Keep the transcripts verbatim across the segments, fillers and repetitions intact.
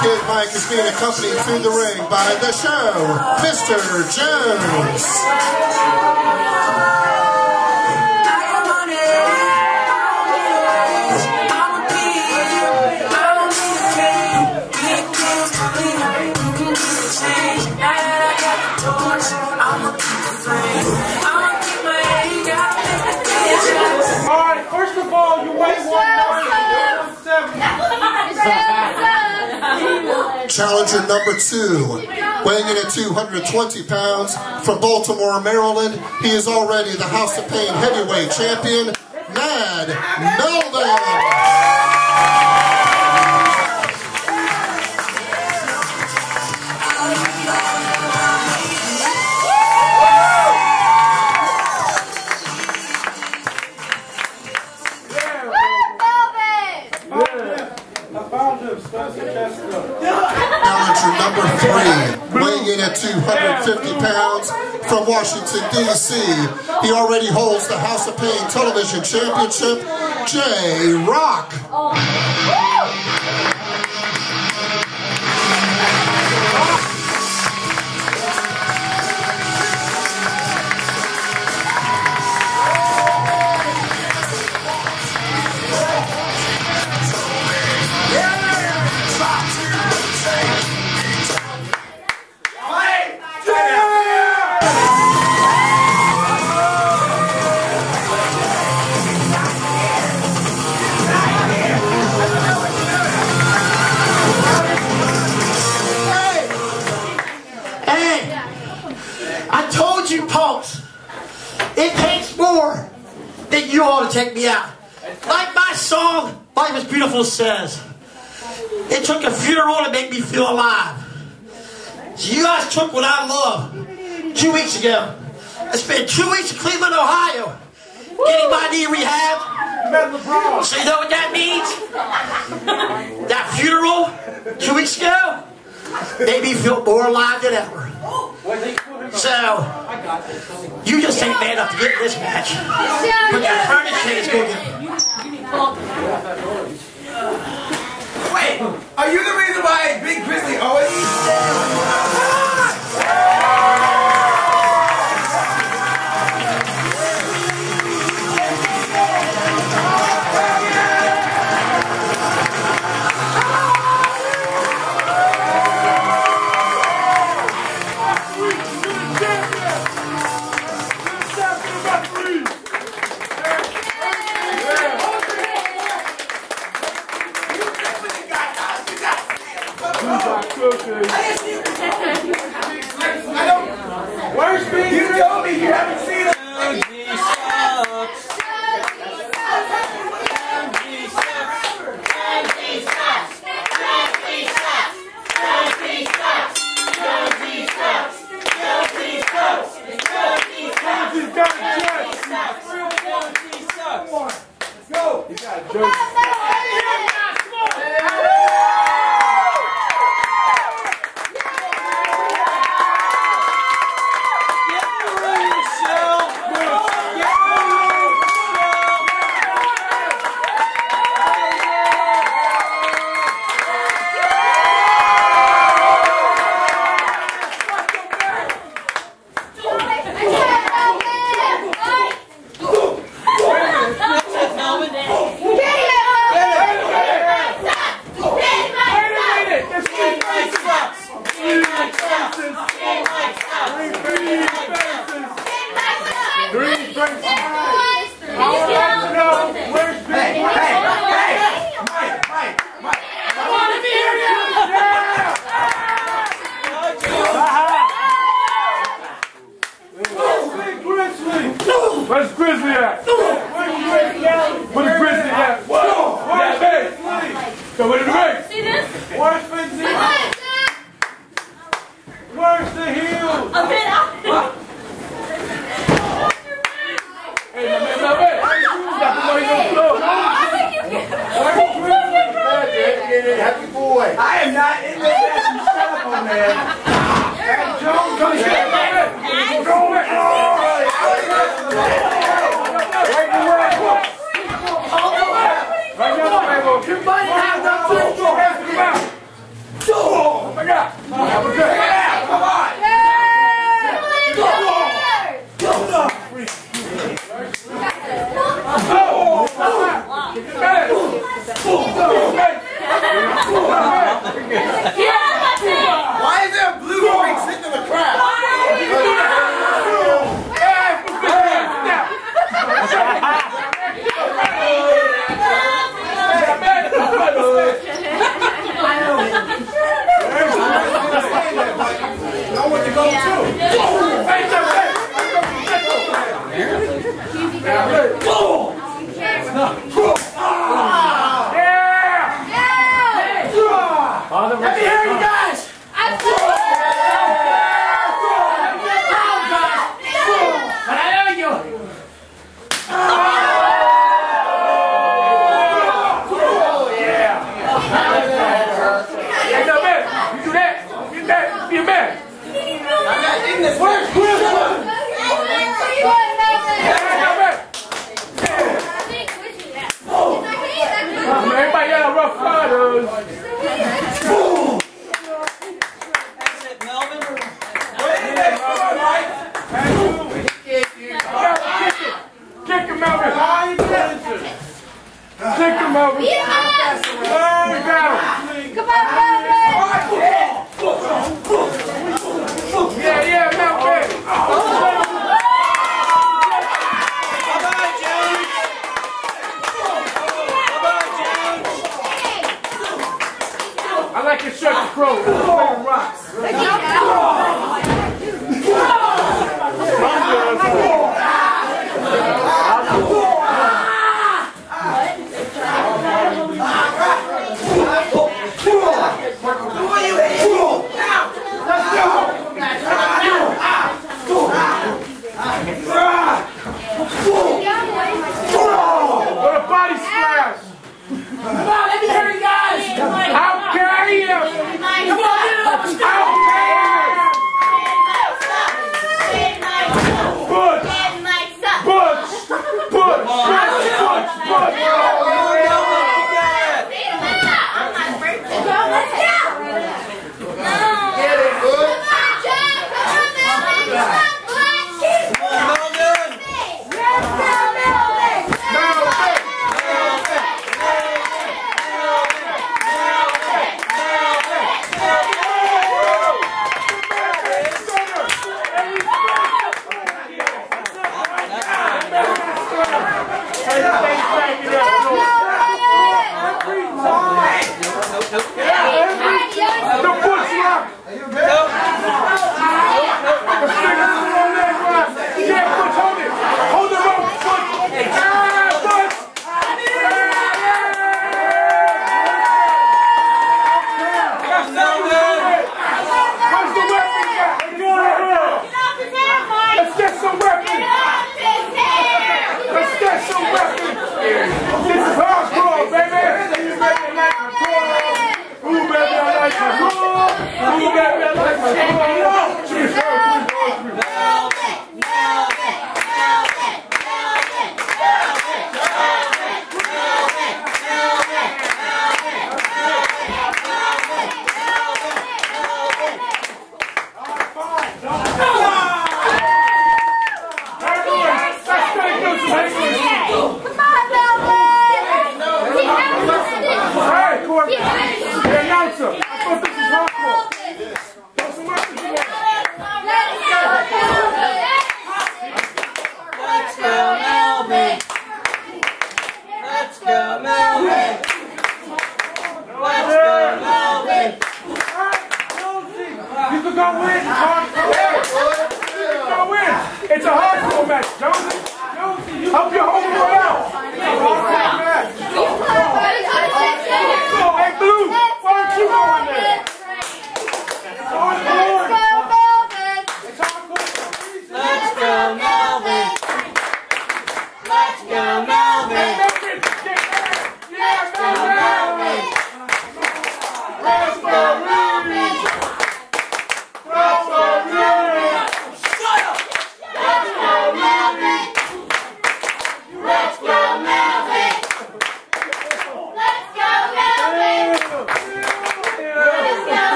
Kid Mike is being accompanied through the ring by the show, Mister Jones. Alright, first of all, you weigh one seventy. Challenger number two, weighing in at two hundred twenty pounds, from Baltimore, Maryland. He is already the House of Pain heavyweight champion, Mad Melvin. Challenger number three, weighing in at two hundred fifty pounds, from Washington, D C He already holds the House of Pain Television Championship, J-Rock. It takes more than you all to take me out. Like my song, Life is Beautiful, says, it took a funeral to make me feel alive. So you guys took what I love two weeks ago. I spent two weeks in Cleveland, Ohio, getting my knee rehabbed. So you know what that means? That funeral two weeks ago made me feel more alive than ever. So, you just ain't man enough to get this match. But your furniture is going to get. Wait, are you the reason why Big Grizzly always Where's Big? You told me you haven't seen it. Go. You got a joke. Where's Grizzly at? Where's Grizzly at? Where's Big? So where's the ring? See this? Where's Big? Where's the heel? A bit out. Hey, my man, my man. Where's Grizzly? Happy boy. I am not in this match. Shut up, old man. Jones, come here. Go away. Everybody have the Let me hear you guys. I'm But I know you. Oh, yeah. Hey, no, man. You do that. You that. Be a man. Where's Chris? Everybody got a rough riders. That's it, Melvin. Kick him, Melvin. Kick him, Melvin. Learn battle. Come on, Melvin. Yeah, yeah, Melvin. I like your shirt, the crow. Playing rocks. What a body splash! Come on, let me hear you guys. How dare you! Come on, get it up. How dare you!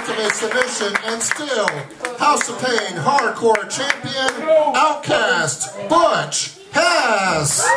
ultimate submission, and still House of Pain Hardcore Champion, Outcast Butch Hess.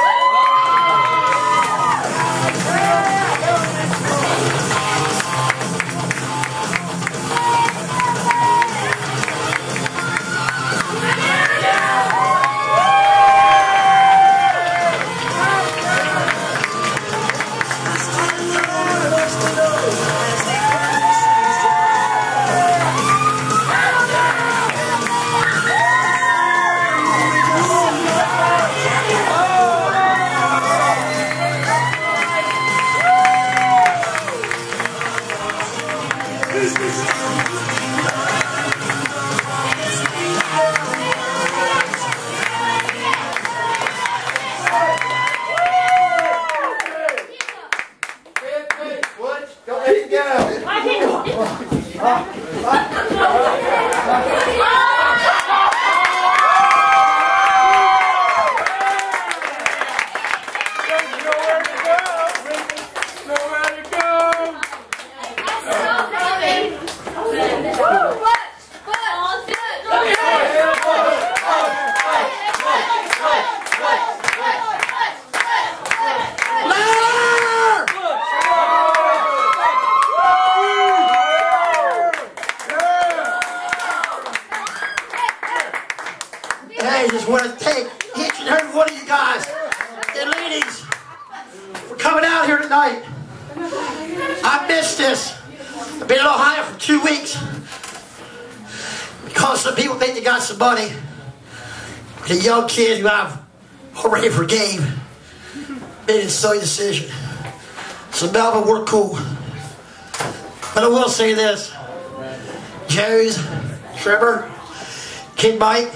I just want to thank each and every one of you guys and ladies for coming out here tonight. I missed this. I've been in Ohio for two weeks because some people think they got some money. The young kids who I've already forgave made a silly decision. So Melvin, we're cool. But I will say this. Joe's, Trevor, Kid Mike,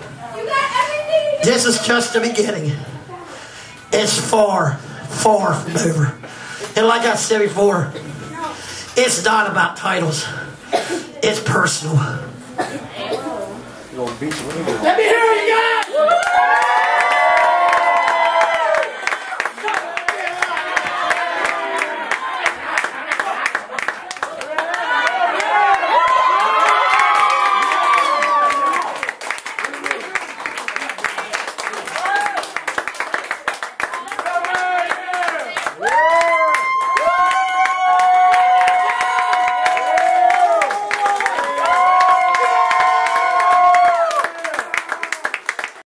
this is just the beginning. It's far, far from over. And like I said before, it's not about titles. It's personal. Let me hear you guys!